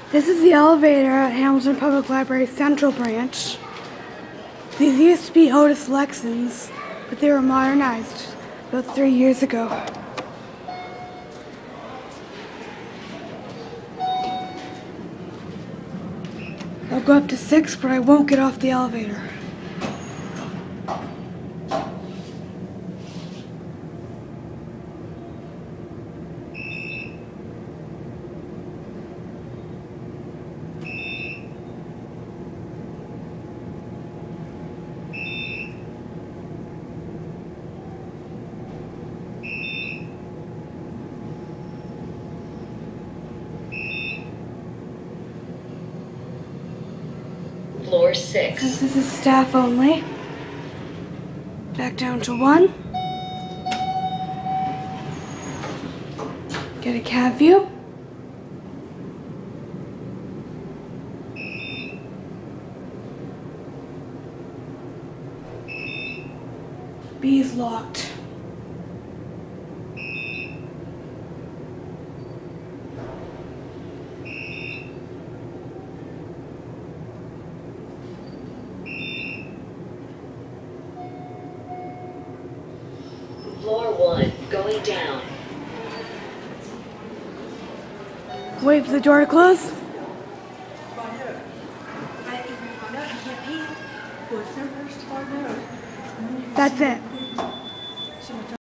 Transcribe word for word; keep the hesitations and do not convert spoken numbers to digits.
This is the elevator at Hamilton Public Library Central Branch. These used to be Otis Lexans, but they were modernized about three years ago. I'll go up to six, but I won't get off the elevator. Floor six. Since this is staff only, back down to one. Get a cab view. B is locked. Floor one, going down. Wait for the door to close. That's it.